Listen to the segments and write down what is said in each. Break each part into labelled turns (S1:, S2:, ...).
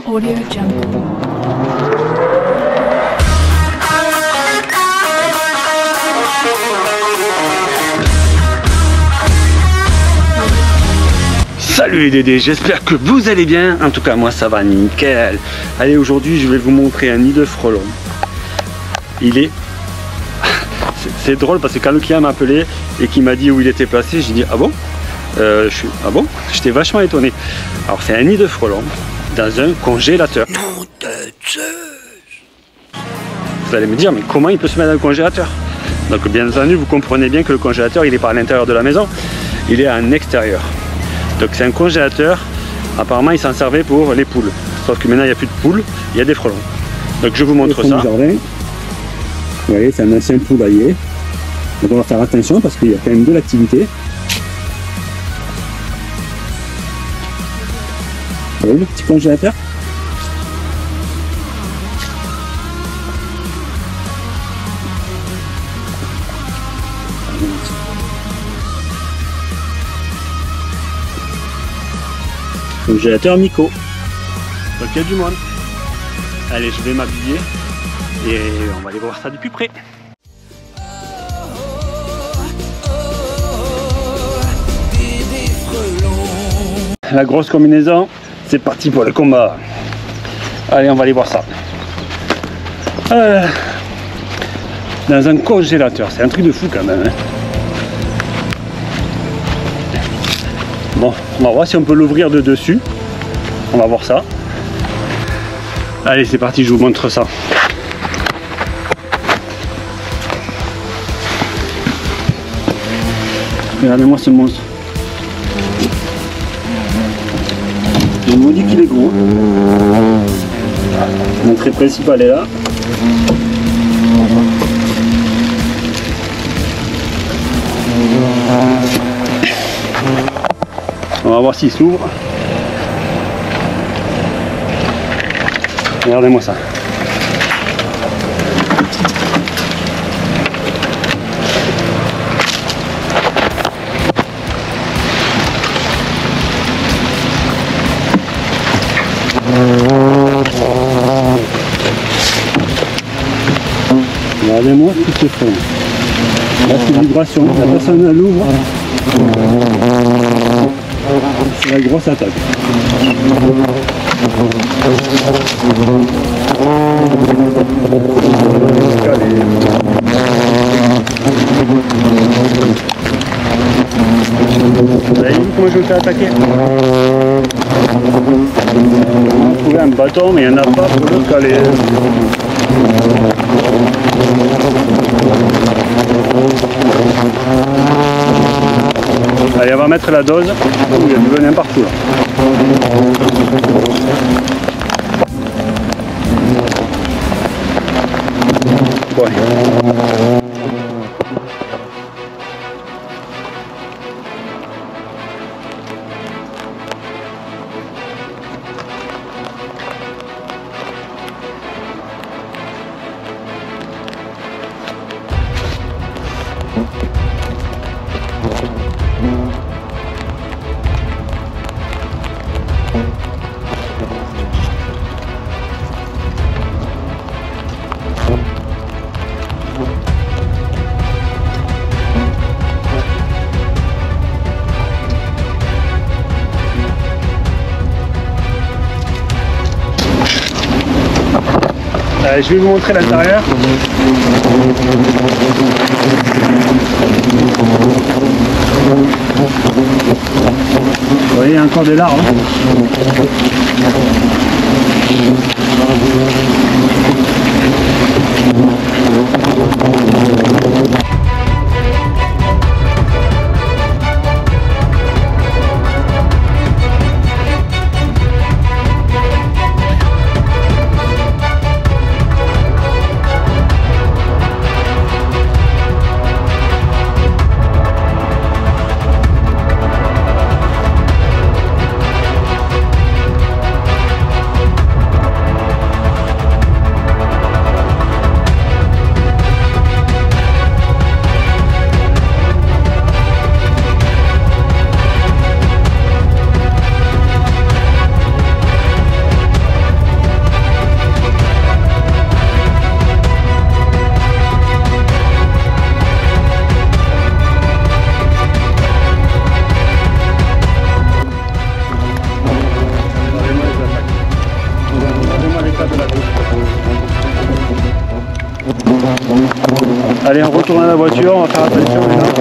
S1: Audio Jungle.
S2: Salut les Dédés, j'espère que vous allez bien. En tout cas moi ça va nickel. Allez, aujourd'hui je vais vous montrer un nid de frelons. Il est... C'est drôle parce que quand le client m'a appelé et qu'il m'a dit où il était placé, j'ai dit ah bon, ah bon, j'étais vachement étonné. Alors c'est un nid de frelons dans un congélateur. Nom de Zeus. Vous allez me dire mais comment il peut se mettre dans le congélateur? Donc bien entendu vous comprenez bien que le congélateur il n'est pas à l'intérieur de la maison, il est en extérieur. Donc c'est un congélateur, apparemment il s'en servait pour les poules. Sauf que maintenant il n'y a plus de poules, il y a des frelons. Donc je vous montre ça. Vous voyez, c'est un ancien poulailler. Donc on va faire attention parce qu'il y a quand même de l'activité. Vous voyez le petit congélateur? Congélateur Mico. Donc il y a du monde. Allez, je vais m'habiller et on va aller voir ça de plus près. La grosse combinaison, c'est parti pour le combat. Allez, on va aller voir ça. Dans un congélateur, c'est un truc de fou quand même. Hein. Bon, on va voir si on peut l'ouvrir de dessus. On va voir ça. Allez, c'est parti, je vous montre ça. Regardez-moi ce monstre. Je vous dis qu'il est gros. L'entrée principale est là. On va voir s'il s'ouvre. Regardez-moi ça. Regardez-moi tout ce fond. Là c'est une vibration, la personne elle l'ouvre. C'est la grosse attaque. Vous avez vu comment je me fais attaquer? On a trouvé un bâton mais il n'y en a pas pour le caler. Allez, on va mettre la dose. Il y a du venin partout là. Ouais. Je vais vous montrer l'intérieur. Vous voyez, il y a encore des larves. Allez, on retourne à la voiture, on va faire attention les gars.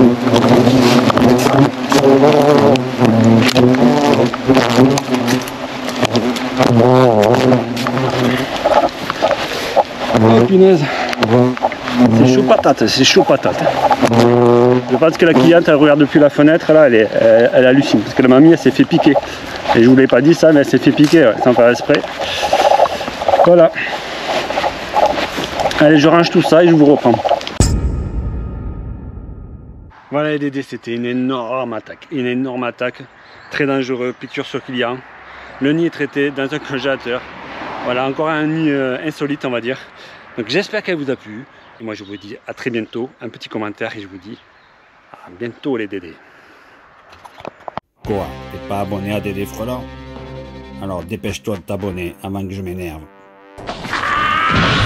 S2: Oh punaise, c'est chaud patate, c'est chaud patate. Je pense que la cliente elle regarde depuis la fenêtre là, elle hallucine parce que la mamie elle s'est fait piquer. Et je vous l'ai pas dit ça, mais elle s'est fait piquer ouais, sans faire exprès. Voilà. Allez, je range tout ça et je vous reprends. Voilà les Dédés, c'était une énorme attaque, très dangereux, piqûre sur client. Le nid est traité dans un congélateur. Voilà, encore un nid insolite on va dire. Donc j'espère qu'elle vous a plu. Et moi je vous dis à très bientôt, un petit commentaire et je vous dis à bientôt les Dédés.
S1: Quoi, t'es pas abonné à Dédé Frelon? Alors dépêche-toi de t'abonner avant que je m'énerve.